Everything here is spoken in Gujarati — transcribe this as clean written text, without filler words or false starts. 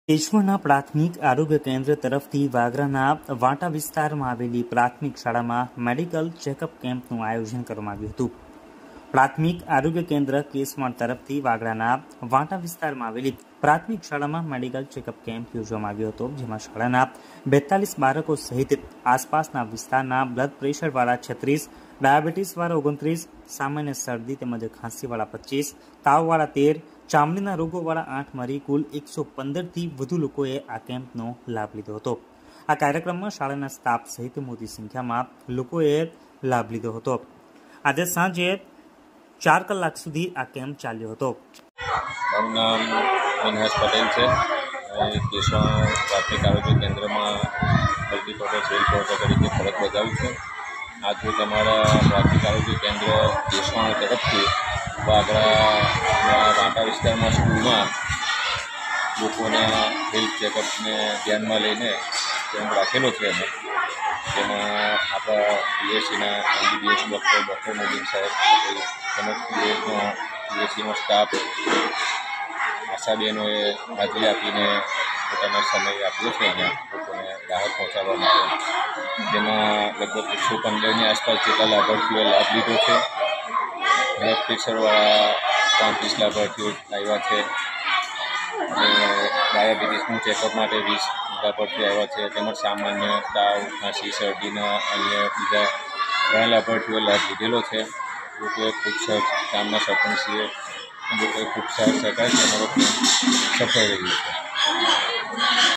કેશવના પ્રાથમિક આરોગ્ય કેન્દ્ર તરફથી વાગરાના વાંટા વિસ્તારમાં આવેલી પ્રાથમિક શાળામાં મેડિકલ ચેકઅપ કેમ્પનું આયોજન કરવામાં આવ્યું હતું। પ્રાથમિક આરોગ્ય કેન્દ્ર કેશવણ તરફથી વાગરાના વાંટા વિસ્તારમાં આવેલી પ્રાથમિક શાળામાં મેડિકલ ચેકઅપ કેમ્પ યોજવામાં આવ્યો હતો, જેમાં શાળાના 42 બાળકો સહિત આસપાસના વિસ્તારના બ્લડ પ્રેશરવાળા 36, ડાયાબિટીસવાળા 29, સામાન્ય શરદી તેમજ ખાંસીવાળા 25, તાવવાળા 13, ચામડીના રોગોવાળા 8 મળી કુલ 115થી વધુ લોકોએ આ કેમ્પનો લાભ લીધો હતો। આ કાર્યક્રમમાં શાળાના સ્ટાફ સહિત મોટી સંખ્યામાં લોકોએ લાભ લીધો હતો। આજે સાંજે 4 કલાક સુધી આ કેમ્પ ચાલ્યો હતો। મારું નામ મિનહાસ પટેલ છે। કેશવ પ્રાથમિક આરોગ્ય કેન્દ્રમાં મલ્ટીપર્પઝ હેલ્થ વર્કર તરીકે ફરજ બજાવું છું। આજરોજ અમારા પ્રાથમિક આરોગ્ય કેન્દ્ર કેશવ તરફથી વાંટા વિસ્તારમાં સ્કૂલમાં લોકોના હેલ્થ ચેકઅપને ધ્યાનમાં લઈને કેમ્પ રાખેલો છે। તેમાં આપણા પીએચસીના MBBS ડૉક્ટર મોદીન સાહેબ તેમજ પીએચસીનો સ્ટાફ આશાબહેનોએ હાજરી આપીને પોતાનો સમય આપ્યો છે અહીંયા લોકોને રાહત પહોંચાડવા માટે। જેમાં લગભગ 115ની આસપાસ જેટલા લાભાર્થીઓએ લાભ લીધો છે। બ્લડ પ્રેશરવાળા 35 લાભાર્થીઓ આવ્યા છે અને ડાયાબિટીસનું ચેકઅપ માટે 20 લાભાર્થીઓ આવ્યા છે, તેમજ સામાન્ય તાવ, ખાંસી, શરદીના અન્ય બીજા ઘણા લાભાર્થીઓએ લાભ લીધેલો છે। લોકોએ ખૂબ ગામના સરપંચશ્રીએ લોકોએ ખૂબ સહકાર છે, અમારો સફળ રહ્યો છે।